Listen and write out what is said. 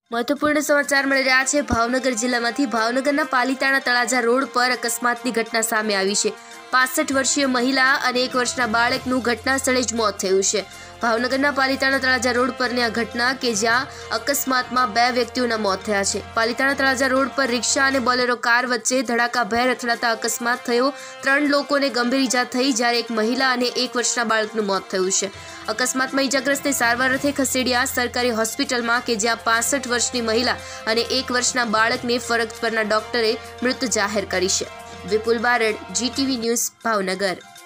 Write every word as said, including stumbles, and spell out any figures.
महत्वपूर्ण समाचार मिली रह्या छे। भावनगर जिल्लामांथी भावनगरना पालिताणा तळाजा रोड पर अकस्मातनी घटना सामे आवी छे। पासठ वर्षीय महिला अने एक वर्षना बाळकनुं घटनास्थळे ज मोत थयुं छे। भावनगरना पालिताणा तळाजा रोड परनी आ घटना के ज्यां अकस्मातमां बे व्यक्तिओना मोत थया छे। पालिताणा तळाजा रोड पर रिक्शा अने बोलेरो कार वच्चे धड़ाकाभेर અથડાતા अकस्मात थयो। त्रण लोकोने गंभीर इजा थई ज्यारे एक महिला अने एक वर्षना बाळकनुं मोत थयुं छे। अकस्मातमां इजाग्रस्तने सारवार अर्थे खसेड्या सरकारी होस्पिટલમાં કે જ્યાં पासठ वर्षनी महिला અને एक वर्षना બાળકને ફરજ પરના ડોક્ટરે મૃત જાહેર કરી છે। Vipul Barad, GTV news, Bhavnagar.